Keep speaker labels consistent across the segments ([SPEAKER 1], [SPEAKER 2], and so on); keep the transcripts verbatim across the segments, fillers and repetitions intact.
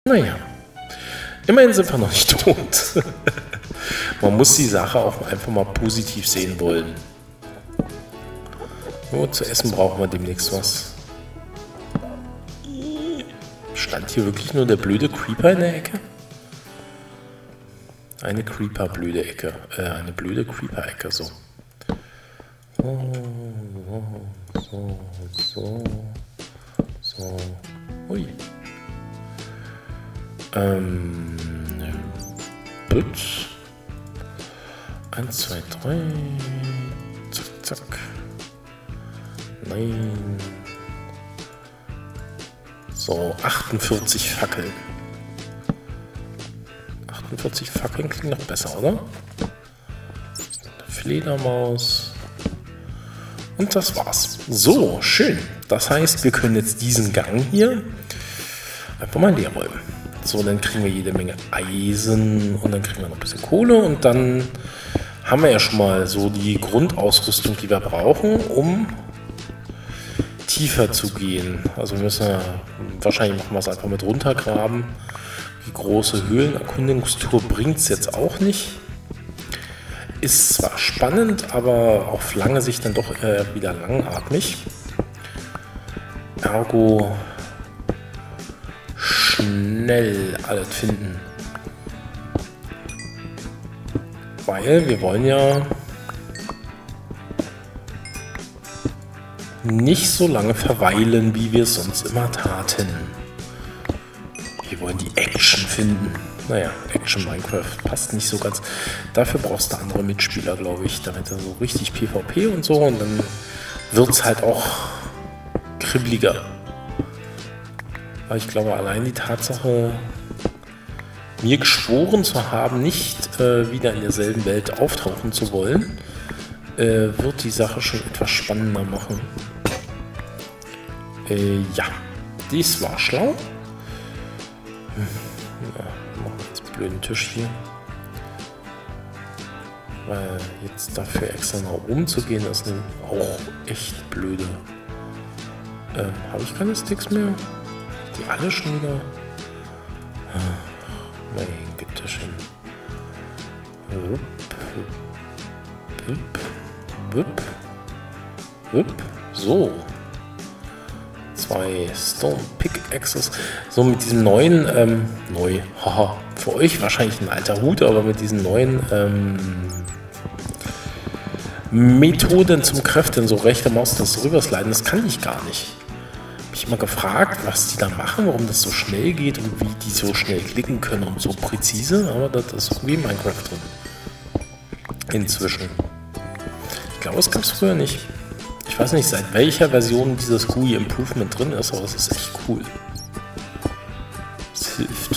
[SPEAKER 1] Naja, immerhin sind wir noch nicht tot. Man muss die Sache auch einfach mal positiv sehen wollen. Nur zu essen brauchen wir demnächst was. Stand hier wirklich nur der blöde Creeper in der Ecke? Eine Creeper-blöde Ecke. Äh, eine blöde Creeper-Ecke, so. So, so, so, so. Ui. Ähm. Gut. Eins, zwei, drei. Zack, zack. Nein. So, achtundvierzig Fackeln. achtundvierzig Fackeln klingt noch besser, oder? Fledermaus. Und das war's. So, schön. Das heißt, wir können jetzt diesen Gang hier einfach mal leer räumen. So, dann kriegen wir jede Menge Eisen und dann kriegen wir noch ein bisschen Kohle und dann haben wir ja schon mal so die Grundausrüstung, die wir brauchen, um tiefer zu gehen. Also wir müssen ja, wahrscheinlich machen wir es einfach mit runtergraben. Die große Höhlenerkundungstour bringt es jetzt auch nicht. Ist zwar spannend, aber auf lange Sicht dann doch äh, wieder langatmig. Ergo schnell alles finden. Weil wir wollen ja nicht so lange verweilen, wie wir es sonst immer taten. Wir wollen die Action finden. Naja, Action Minecraft passt nicht so ganz. Dafür brauchst du andere Mitspieler, glaube ich, damit er so richtig PvP und so. Und dann wird es halt auch kribbeliger. Weil ich glaube, allein die Tatsache, mir geschworen zu haben, nicht äh, wieder in derselben Welt auftauchen zu wollen, äh, wird die Sache schon etwas spannender machen. Äh, ja, dies war schlau. Ja, machen wir jetzt einen blöden Tisch hier. Weil jetzt dafür extra nach oben zu gehen, ist auch echt blöde. Äh, habe ich keine Sticks mehr? Die alle schon wieder? Ach, mein Gütterchen. Wupp, wupp, wupp, wupp. So. Zwei Stone Pickaxes. So mit diesem neuen, ähm, neu, haha, für euch wahrscheinlich ein alter Hut, aber mit diesen neuen, ähm, Methoden zum Kräften, so rechte Maus, das rübersliden, das kann ich gar nicht. Hab ich mal gefragt, was die da machen, warum das so schnell geht und wie die so schnell klicken können und so präzise, aber das ist irgendwie in Minecraft drin. Inzwischen. Ich glaube, es gab es früher nicht. Ich weiß nicht, seit welcher Version dieses G U I Improvement drin ist, aber es ist echt cool. Es hilft.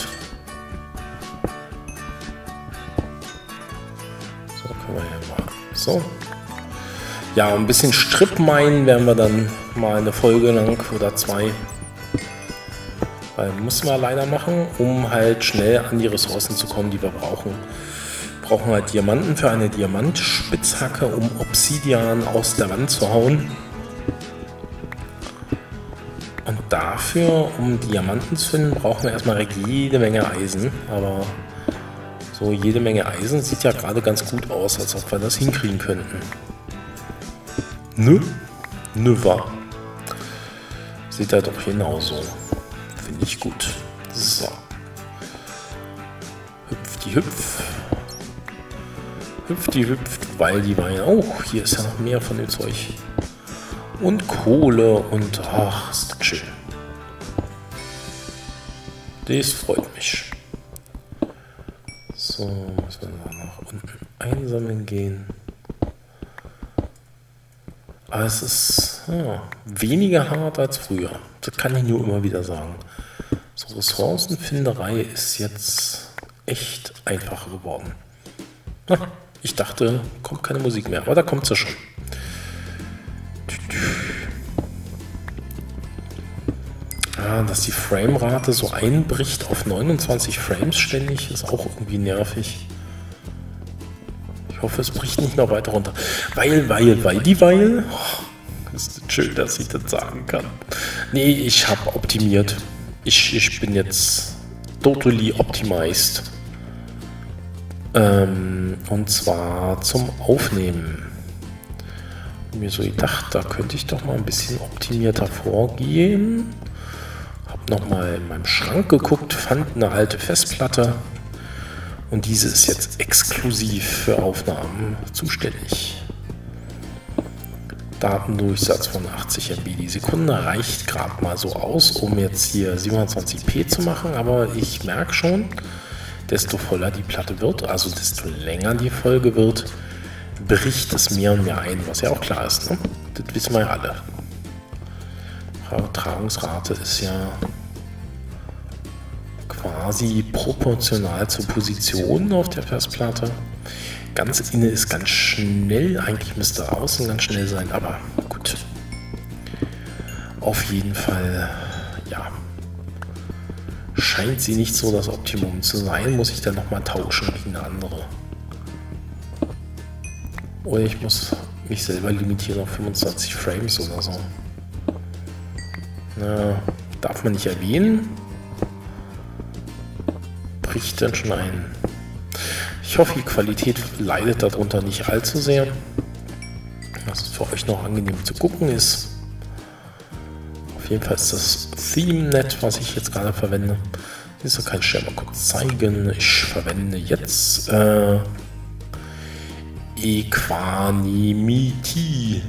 [SPEAKER 1] So, können wir hier mal. So. Ja, ein bisschen Strip-Minen werden wir dann mal eine Folge lang oder zwei. Weil müssen wir leider machen, um halt schnell an die Ressourcen zu kommen, die wir brauchen. Wir brauchen halt Diamanten für eine Diamantspitzhacke, um Obsidian aus der Wand zu hauen. Und dafür, um Diamanten zu finden, brauchen wir erstmal jede Menge Eisen. Aber so jede Menge Eisen sieht ja gerade ganz gut aus, als ob wir das hinkriegen könnten. Nö, nö war. Sieht er doch genauso. Finde ich gut. So. Hüpf die Hüpf. Hüpf die hüpft, weil die Weine. Oh, hier ist ja noch mehr von dem Zeug. Und Kohle und ach, ist das schön. Das freut mich. So, müssen wir nach unten einsammeln gehen. Aber es ist ja, weniger hart als früher. Das kann ich nur immer wieder sagen. So, Ressourcenfinderei ist jetzt echt einfacher geworden. Na, ich dachte, kommt keine Musik mehr, aber da kommt sie schon. Ja, dass die Framerate so einbricht auf neunundzwanzig Frames ständig, ist auch irgendwie nervig. Ich hoffe, es bricht nicht noch weiter runter. Weil, weil, weil, die Weil. Oh, ist schön, dass ich das sagen kann. Nee, ich habe optimiert. Ich, ich bin jetzt totally optimized. Ähm, und zwar zum Aufnehmen. Mir so gedacht, da könnte ich doch mal ein bisschen optimierter vorgehen. Hab nochmal in meinem Schrank geguckt, fand eine alte Festplatte und diese ist jetzt exklusiv für Aufnahmen zuständig. Datendurchsatz von achtzig Megabyte die Sekunde reicht gerade mal so aus, um jetzt hier siebenundzwanzig p zu machen, aber ich merke schon, desto voller die Platte wird, also desto länger die Folge wird, bricht es mehr und mehr ein, was ja auch klar ist, ne? Das wissen wir ja alle. Übertragungsrate ist ja quasi proportional zur Position auf der Festplatte. Ganz inne ist ganz schnell, eigentlich müsste außen ganz schnell sein, aber gut. Auf jeden Fall, ja, scheint sie nicht so das Optimum zu sein, muss ich dann nochmal tauschen gegen eine andere. Oder ich muss mich selber limitieren auf fünfundzwanzig Frames oder so. Na, darf man nicht erwähnen. Bricht dann schon ein. Ich hoffe, die Qualität leidet darunter nicht allzu sehr. Dass es für euch noch angenehm zu gucken ist. Auf jeden Fall ist das Theme nett, was ich jetzt gerade verwende. Hier so kann ich ja mal kurz zeigen. Ich verwende jetzt äh, Equanimity.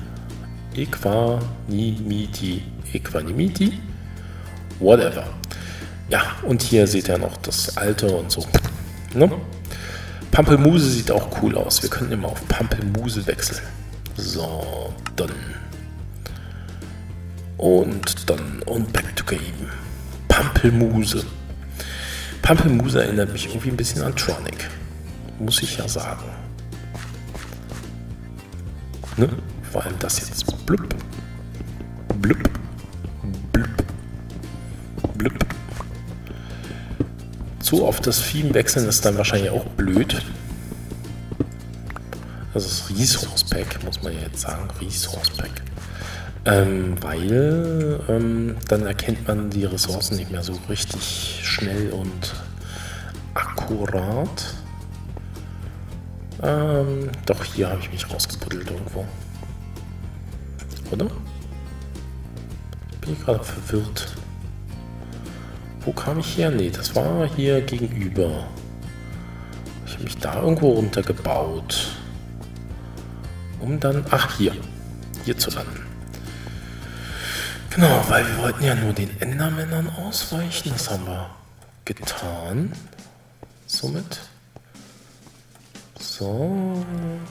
[SPEAKER 1] Equanimity. Equanimity. Whatever. Ja, und hier seht ihr noch das alte und so. Ne? Pampelmuse sieht auch cool aus. Wir können immer auf Pampelmuse wechseln. So, dann. Und dann. Und back to game. Pampelmuse. Pampelmuse erinnert mich irgendwie ein bisschen an Tronic. Muss ich ja sagen. Ne? Vor allem das jetzt. Blub. Blub. Blub. Blub. Zu oft das Theme wechseln ist dann wahrscheinlich auch blöd. Das ist Resource Pack, muss man ja jetzt sagen. Resource Pack. Ähm, weil ähm, dann erkennt man die Ressourcen nicht mehr so richtig schnell und akkurat. Ähm, doch, hier habe ich mich rausgebuddelt irgendwo. Oder? Bin ich gerade verwirrt. Wo kam ich her? Nee, das war hier gegenüber. Ich habe mich da irgendwo runtergebaut. Um dann... Ach, hier. Hier zu landen. Genau, weil wir wollten ja nur den Endermännern ausweichen. Das haben wir getan. Somit. So.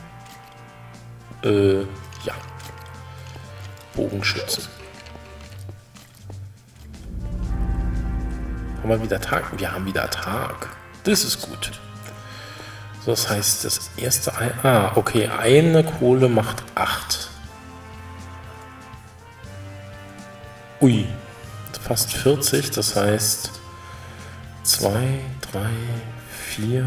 [SPEAKER 1] Äh, ja. Bogenschützen. Haben wir wieder Tag? Wir haben wieder Tag. Das ist gut. So, das heißt, das erste... Ei ah, okay. Eine Kohle macht acht. Ui. Fast vierzig. Das heißt... zwei, drei, vier,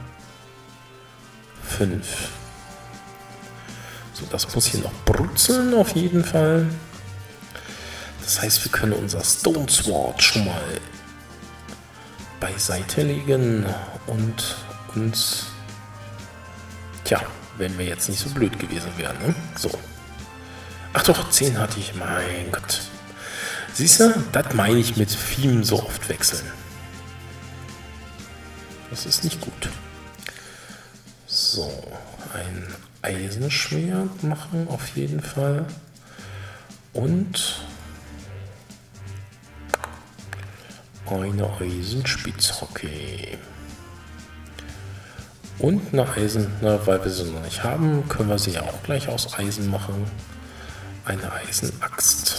[SPEAKER 1] fünf. So, das muss hier noch brutzeln auf jeden Fall. Das heißt, wir können unser Stone Sword schon mal beiseite legen und uns, tja, wenn wir jetzt nicht so blöd gewesen wären, ne? So. Ach doch, zehn hatte ich, mein Gott. Siehst du, das meine ich mit Theme so oft wechseln. Das ist nicht gut. So, ein Eisenschwert machen auf jeden Fall. Und eine Eisenspitzhacke. Und eine Eisen, na, weil wir sie noch nicht haben, können wir sie ja auch gleich aus Eisen machen. Eine Eisenaxt.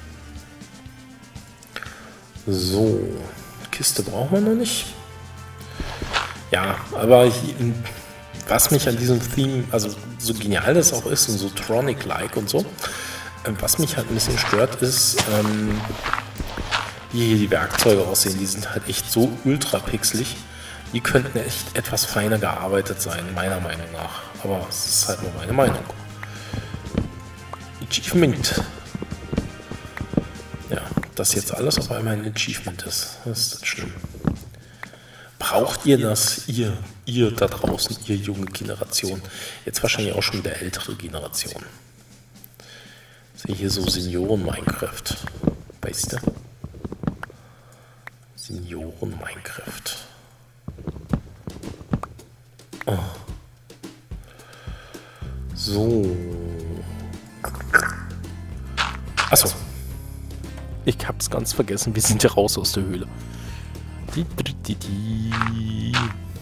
[SPEAKER 1] So, Kiste brauchen wir noch nicht. Ja, aber hier, was mich an diesem Theme, also so genial das auch ist und so Tronic-like und so, was mich halt ein bisschen stört, ist, ähm, wie hier die Werkzeuge aussehen. Die sind halt echt so ultra pixelig. Die könnten echt etwas feiner gearbeitet sein, meiner Meinung nach. Aber es ist halt nur meine Meinung. Achievement. Ja, dass jetzt alles auf einmal ein Achievement ist. Das ist das schlimm. braucht ihr das, ihr, ihr da draußen, ihr junge Generation? Jetzt wahrscheinlich auch schon der ältere Generation. Sehe hier so Senioren-Minecraft. Weißt du? Senioren-Minecraft. Oh. So. Achso. Ich hab's ganz vergessen. Wir sind ja raus aus der Höhle. Die, die, die, die.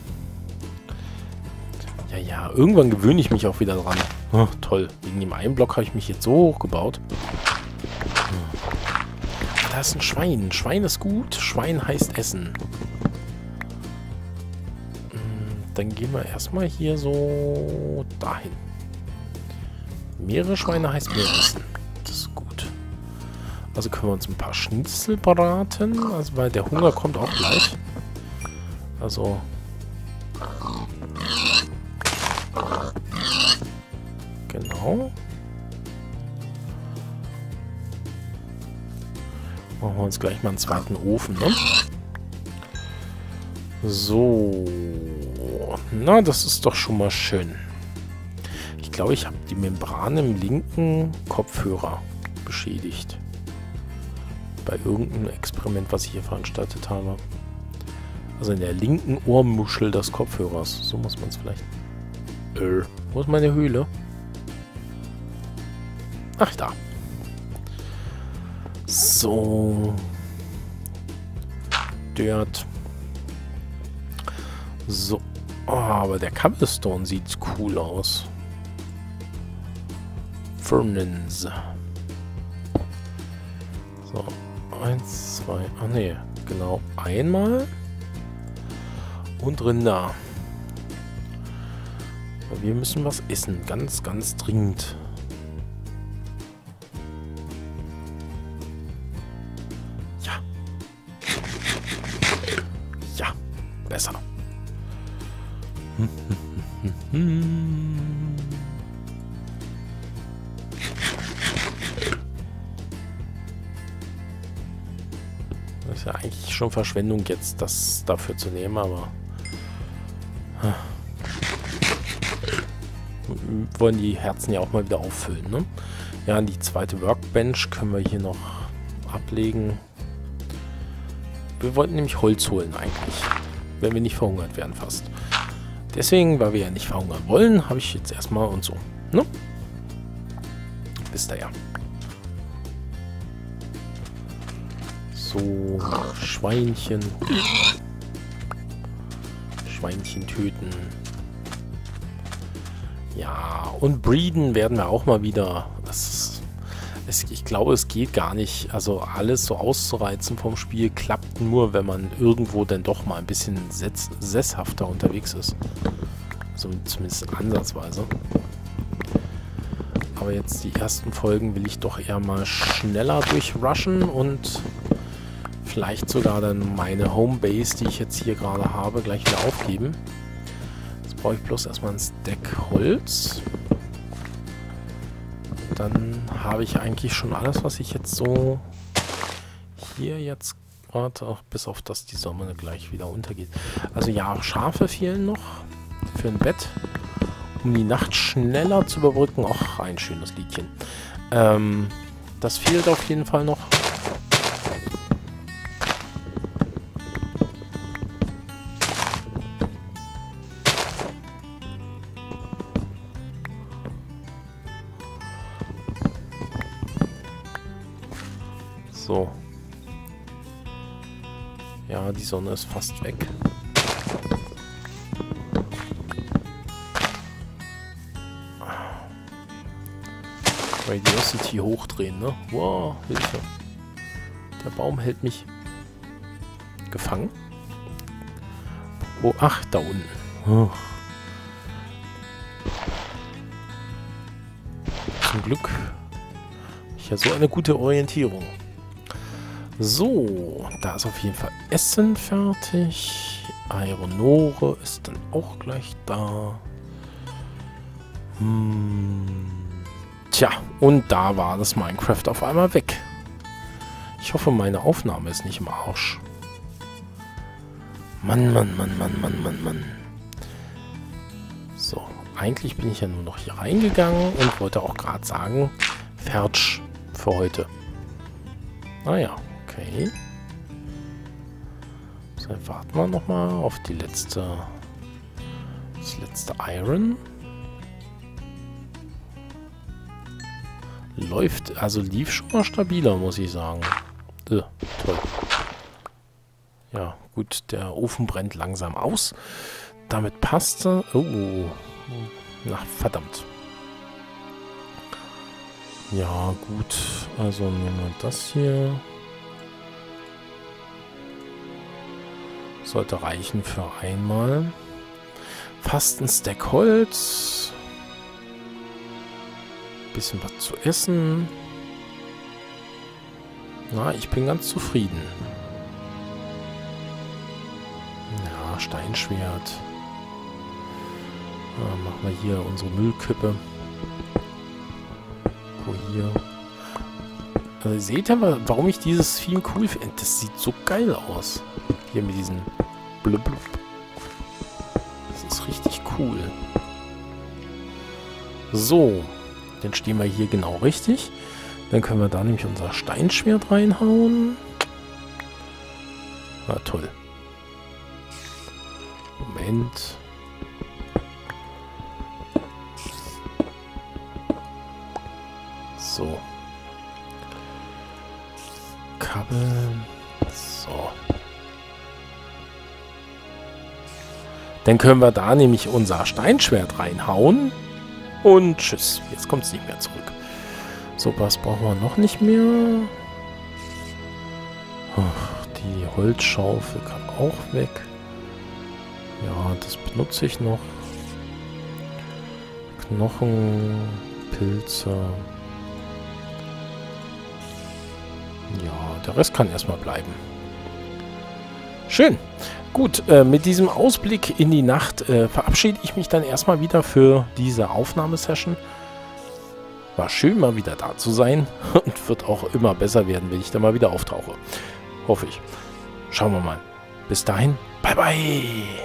[SPEAKER 1] Ja, ja. Irgendwann gewöhne ich mich auch wieder dran. Oh, toll. Wegen dem einen Block habe ich mich jetzt so hochgebaut. Hm. Da ist ein Schwein. Schwein ist gut. Schwein heißt Essen. Dann gehen wir erstmal hier so dahin. Mehrere Schweine heißt mehr Essen. Das ist gut. Also können wir uns ein paar Schnitzel braten. Also weil der Hunger kommt auch gleich. Also. Genau. Machen wir uns gleich mal einen zweiten Ofen, ne? So. Na, das ist doch schon mal schön. Ich glaube, ich habe die Membran im linken Kopfhörer beschädigt. Bei irgendeinem Experiment, was ich hier veranstaltet habe. Also in der linken Ohrmuschel des Kopfhörers. So muss man es vielleicht... Äh, wo ist meine Höhle? Ach, da. So. Dirt. So. Oh, aber der Cobblestone sieht cool aus. Furnace. So. Eins, zwei. Ah, ne. Genau. Einmal. Und Rinder. Wir müssen was essen. Ganz, ganz dringend. Ja. Ja. Besser. Das ist ja eigentlich schon Verschwendung jetzt, das dafür zu nehmen, aber wir wollen die Herzen ja auch mal wieder auffüllen, ne? Ja, die zweite Workbench können wir hier noch ablegen. Wir wollten nämlich Holz holen eigentlich, wenn wir nicht verhungert werden fast. Deswegen, weil wir ja nicht verhungern wollen, habe ich jetzt erstmal und so. Ne? Bis daher. So, Schweinchen. Schweinchen töten. Ja, und breeden werden wir auch mal wieder. Das, es, ich glaube, es geht gar nicht. Also alles so auszureizen vom Spiel klappt nur, wenn man irgendwo dann doch mal ein bisschen sess sesshafter unterwegs ist. So zumindest ansatzweise. Aber jetzt die ersten Folgen will ich doch eher mal schneller durchrushen und vielleicht sogar dann meine Homebase, die ich jetzt hier gerade habe, gleich wieder aufgeben. Jetzt brauche ich bloß erstmal ein Stack Holz. Dann habe ich eigentlich schon alles, was ich jetzt so hier jetzt gerade, auch bis auf das die Sonne gleich wieder untergeht. Also ja, Schafe fehlen noch für ein Bett, um die Nacht schneller zu überbrücken. Ach, ein schönes Liedchen. Ähm, das fehlt auf jeden Fall noch. So. Ja, die Sonne ist fast weg. Radiosity hochdrehen, ne? Wow, Hilfe. Der Baum hält mich gefangen. Oh, ach, da unten. Oh. Zum Glück habe ich ja so eine gute Orientierung. So, da ist auf jeden Fall Essen fertig. Ironore ist dann auch gleich da. Hm. Tja, und da war das Minecraft auf einmal weg. Ich hoffe, meine Aufnahme ist nicht im Arsch. Mann, Mann, Mann, Mann, Mann, Mann, Mann. So, eigentlich bin ich ja nur noch hier reingegangen und wollte auch gerade sagen, fertig für heute. Ah ja, okay. So, dann warten wir nochmal auf die letzte, das letzte Iron. Läuft, also lief schon mal stabiler, muss ich sagen. Äh, toll. Ja, gut, der Ofen brennt langsam aus. Damit passte. Oh, na verdammt. Ja, gut. Also nehmen wir das hier. Sollte reichen für einmal. Fast ein Stack Holz. Bisschen was zu essen. Na, ich bin ganz zufrieden. Ja, Steinschwert. Ja, machen wir hier unsere Müllkippe. Wo hier. Also, seht ihr mal, warum ich dieses Theme cool finde? Das sieht so geil aus. Hier mit diesen blub, blub. Das ist richtig cool. So. Dann stehen wir hier genau richtig. Dann können wir da nämlich unser Steinschwert reinhauen. Na toll. Moment. So. Kabeln. So. Dann können wir da nämlich unser Steinschwert reinhauen. Und tschüss. Jetzt kommt es nicht mehr zurück. So, was brauchen wir noch nicht mehr? Ach, die Holzschaufel kann auch weg. Ja, das benutze ich noch. Knochen, Pilze. Ja, der Rest kann erstmal bleiben. Schön. Gut, äh, mit diesem Ausblick in die Nacht äh, verabschiede ich mich dann erstmal wieder für diese Aufnahmesession. War schön, mal wieder da zu sein und wird auch immer besser werden, wenn ich da mal wieder auftauche. Hoffe ich. Schauen wir mal. Bis dahin, bye bye!